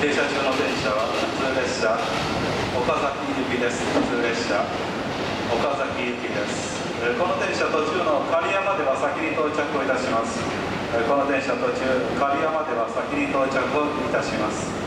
停車中の電車は普通列車岡崎行きです。普通列車岡崎行きです。この電車途中の刈谷までは先に到着をいたします。この電車途中刈谷までは先に到着をいたします。